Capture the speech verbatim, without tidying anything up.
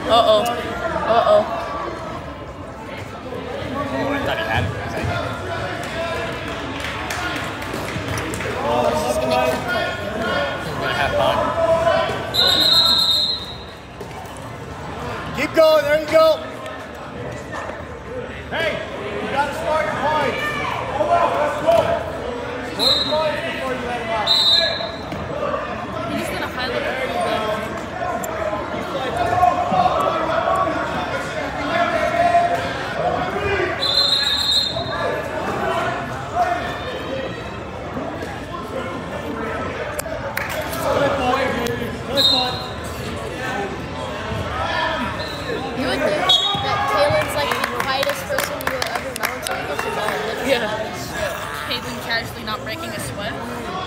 Uh-oh. Uh-oh. Oh, I thought he had it. He's gonna keep it. We're gonna have fun. Keep going, there you go. Hey, you gotta start your points. Hold on, let's go. Start your points before you let him out. He's gonna highlight it. You would think that Caelen's like the quietest person you will ever know until you get to know him. Yeah. Caelen casually not breaking a sweat.